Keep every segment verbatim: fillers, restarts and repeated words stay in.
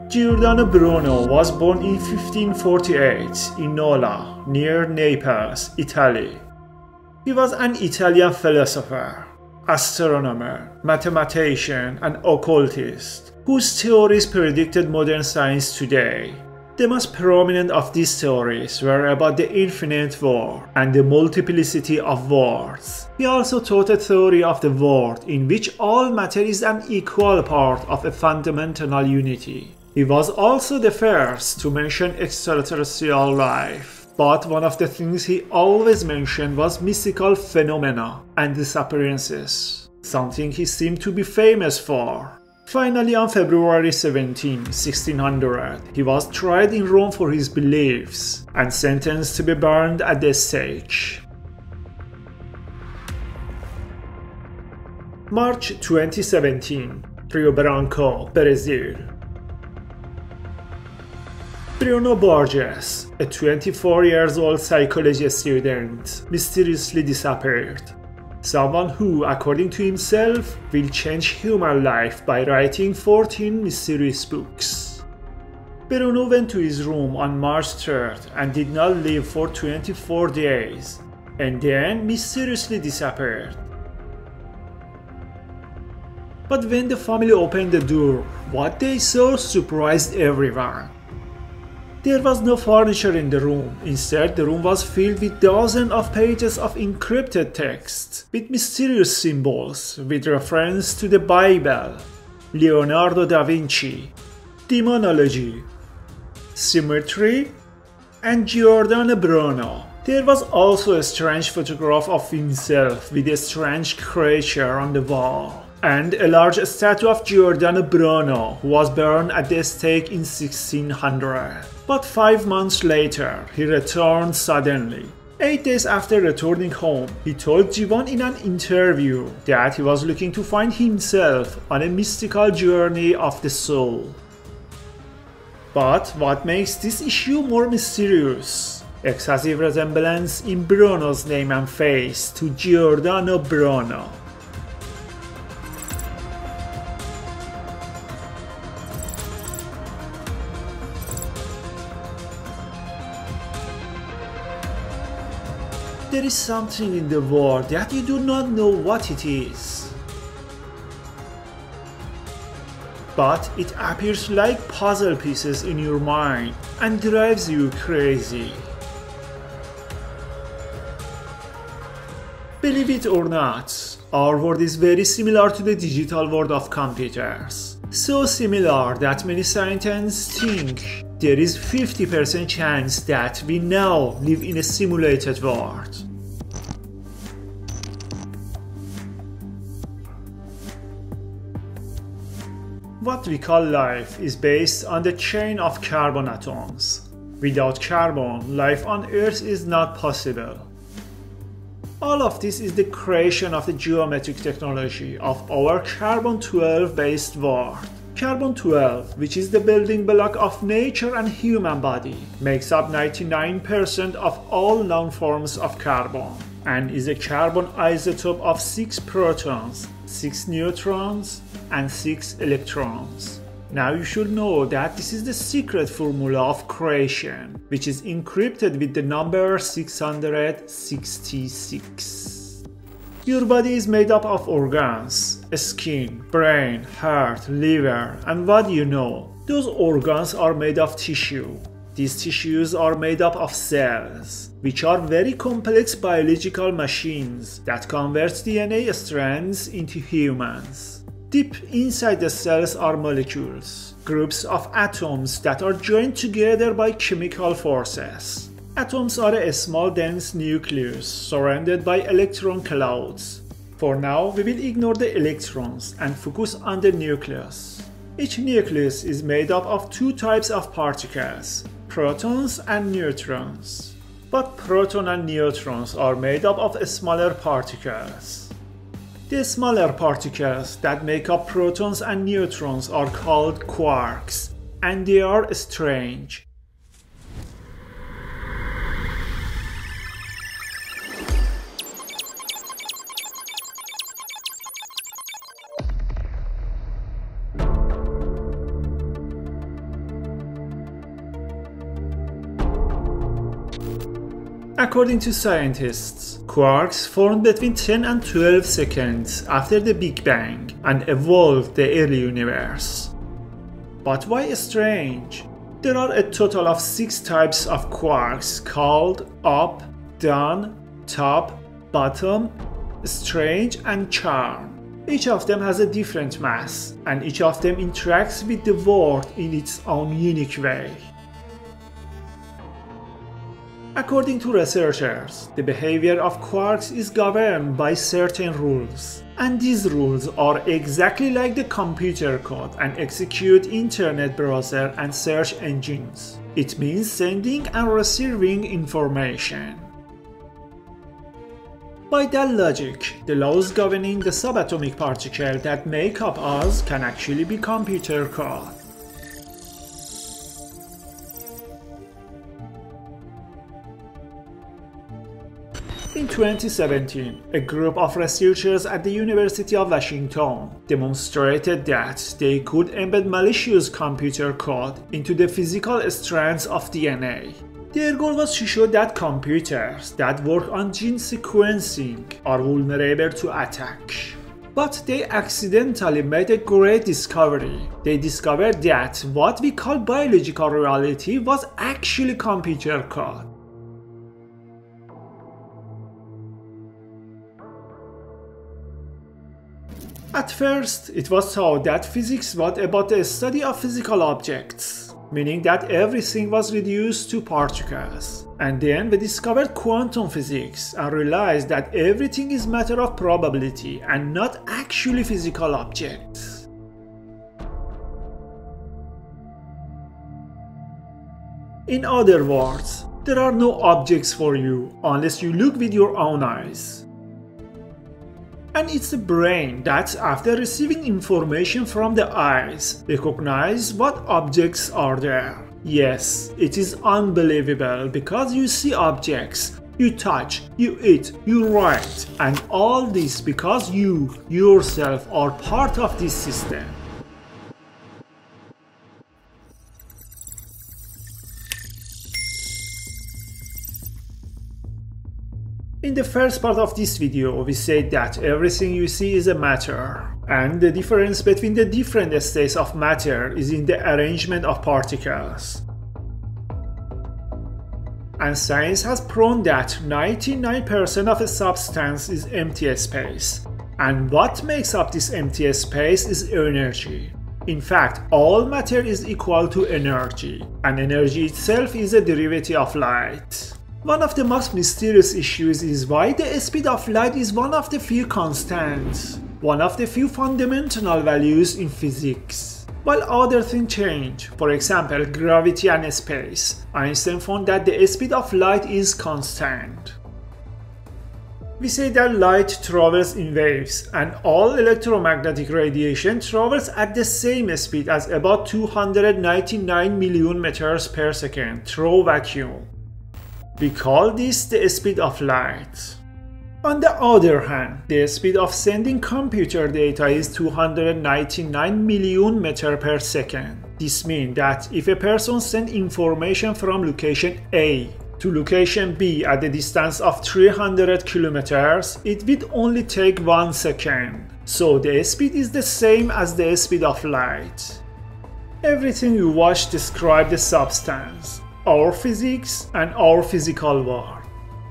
Giordano Bruno was born in fifteen forty-eight in Nola, near Naples, Italy. He was an Italian philosopher, astronomer, mathematician, and occultist, whose theories predicted modern science today. The most prominent of these theories were about the infinite world and the multiplicity of worlds. He also taught a theory of the world in which all matter is an equal part of a fundamental unity. He was also the first to mention extraterrestrial life, but one of the things he always mentioned was mystical phenomena and disappearances, something he seemed to be famous for. Finally, on February seventeenth, sixteen hundred, he was tried in Rome for his beliefs and sentenced to be burned at the stake. March twenty seventeen, Rio Branco, Brazil. Bruno Borges, a twenty-four years old psychology student, mysteriously disappeared. Someone who, according to himself, will change human life by writing fourteen mysterious books. Bruno went to his room on March third and did not leave for twenty-four days, and then mysteriously disappeared. But when the family opened the door, what they saw surprised everyone. There was no furniture in the room. Instead, the room was filled with dozens of pages of encrypted text, with mysterious symbols, with reference to the Bible, Leonardo da Vinci, demonology, symmetry, and Giordano Bruno. There was also a strange photograph of himself with a strange creature on the wall, and a large statue of Giordano Bruno, who was burned at the stake in sixteen hundred. But five months later, he returned suddenly. Eight days after returning home, he told Givan in an interview that he was looking to find himself on a mystical journey of the soul. But what makes this issue more mysterious? Excessive resemblance in Bruno's name and face to Giordano Bruno. There is something in the world that you do not know what it is, but it appears like puzzle pieces in your mind and drives you crazy. Believe it or not, our world is very similar to the digital world of computers. So similar that many scientists think there is fifty percent chance that we now live in a simulated world. What we call life is based on the chain of carbon atoms. Without carbon, life on Earth is not possible. All of this is the creation of the geometric technology of our carbon twelve based world. Carbon twelve, which is the building block of nature and human body, makes up ninety-nine percent of all known forms of carbon, and is a carbon isotope of six protons, six neutrons, and six electrons. Now you should know that this is the secret formula of creation, which is encrypted with the number six hundred sixty-six. Your body is made up of organs, skin, brain, heart, liver, and what you know. Those organs are made of tissue. These tissues are made up of cells, which are very complex biological machines that convert D N A strands into humans. Deep inside the cells are molecules, groups of atoms that are joined together by chemical forces. Atoms are a small dense nucleus surrounded by electron clouds. For now, we will ignore the electrons and focus on the nucleus. Each nucleus is made up of two types of particles, protons and neutrons. But protons and neutrons are made up of smaller particles. The smaller particles that make up protons and neutrons are called quarks, and they are strange. According to scientists, quarks formed between ten and twelve seconds after the Big Bang and evolved the early universe. But why strange? There are a total of six types of quarks called up, down, top, bottom, strange, and charm. Each of them has a different mass, and each of them interacts with the world in its own unique way. According to researchers, the behavior of quarks is governed by certain rules, and these rules are exactly like the computer code and execute internet browser and search engines. It means sending and receiving information. By that logic, the laws governing the subatomic particles that make up us can actually be computer code. In twenty seventeen, a group of researchers at the University of Washington demonstrated that they could embed malicious computer code into the physical strands of D N A. Their goal was to show that computers that work on gene sequencing are vulnerable to attack. But they accidentally made a great discovery. They discovered that what we call biological reality was actually computer code. At first, it was thought that physics was about the study of physical objects, meaning that everything was reduced to particles. And then we discovered quantum physics and realized that everything is matter of probability and not actually physical objects. In other words, there are no objects for you unless you look with your own eyes. And it's the brain that, after receiving information from the eyes, recognizes what objects are there. Yes, it is unbelievable because you see objects, you touch, you eat, you write, and all this because you, yourself, are part of this system. In the first part of this video, we said that everything you see is a matter, and the difference between the different states of matter is in the arrangement of particles. And science has proven that ninety-nine percent of a substance is empty space, and what makes up this empty space is energy. In fact, all matter is equal to energy, and energy itself is a derivative of light. One of the most mysterious issues is why the speed of light is one of the few constants, one of the few fundamental values in physics. While other things change, for example gravity and space, Einstein found that the speed of light is constant. We say that light travels in waves, and all electromagnetic radiation travels at the same speed as about two hundred ninety-nine million meters per second through vacuum. We call this the speed of light. On the other hand, the speed of sending computer data is two hundred ninety-nine million meters per second. This means that if a person sends information from location A to location B at the distance of three hundred kilometers, it would only take one second. So the speed is the same as the speed of light. Everything you watch describes the substance, our physics, and our physical world.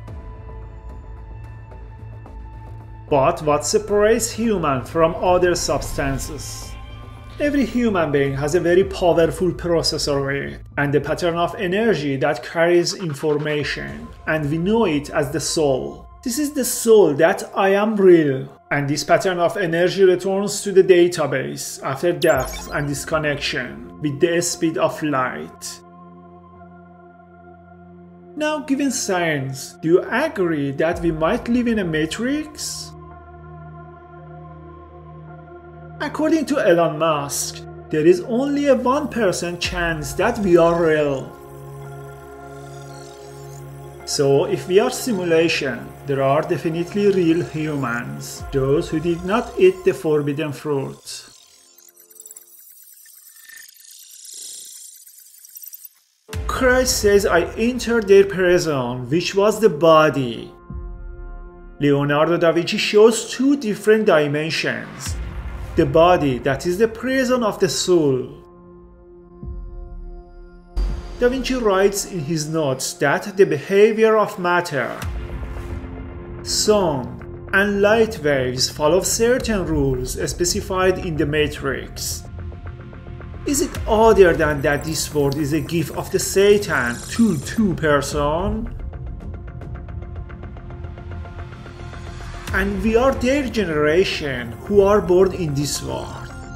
But what separates human from other substances? Every human being has a very powerful processor with, and a pattern of energy that carries information, and we know it as the soul. This is the soul that I am real, and this pattern of energy returns to the database after death and disconnection with the speed of light. Now, given science, do you agree that we might live in a matrix? According to Elon Musk, there is only a one percent chance that we are real. So, if we are simulation, there are definitely real humans, those who did not eat the forbidden fruit. Christ says, I entered their prison, which was the body. Leonardo da Vinci shows two different dimensions. The body, that is the prison of the soul. Da Vinci writes in his notes that the behavior of matter, sound, and light waves follow certain rules specified in the matrix. Is it other than that this world is a gift of the Satan to two persons? And we are their generation who are born in this world.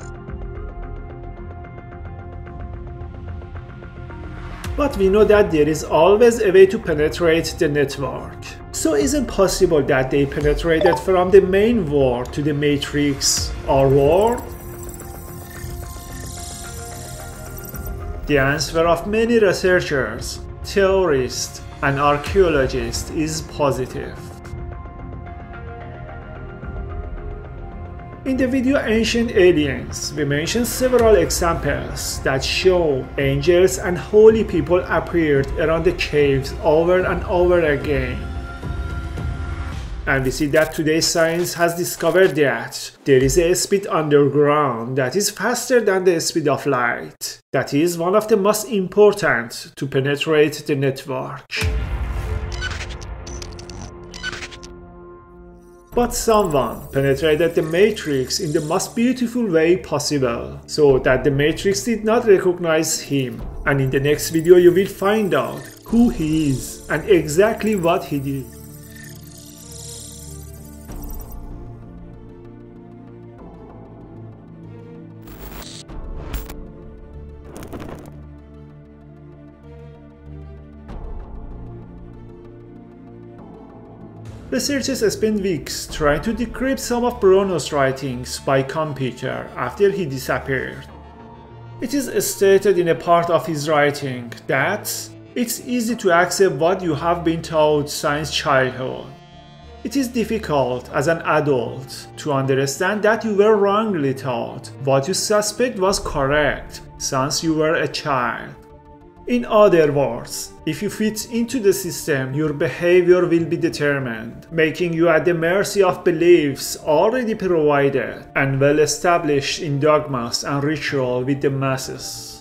But we know that there is always a way to penetrate the network. So is it possible that they penetrated from the main world to the matrix, our world? The answer of many researchers, theorists, and archaeologists is positive. In the video Ancient Aliens, we mentioned several examples that show angels and holy people appeared around the caves over and over again. And we see that today's science has discovered that there is a speed underground that is faster than the speed of light. That is one of the most important to penetrate the network. But someone penetrated the matrix in the most beautiful way possible, so that the matrix did not recognize him. And in the next video you will find out who he is and exactly what he did. Researchers spent weeks trying to decrypt some of Bruno's writings by computer after he disappeared. It is stated in a part of his writing that it's easy to accept what you have been taught since childhood. It is difficult as an adult to understand that you were wrongly taught what you suspect was correct since you were a child. In other words, if you fit into the system, your behavior will be determined, making you at the mercy of beliefs already provided and well established in dogmas and ritual with the masses.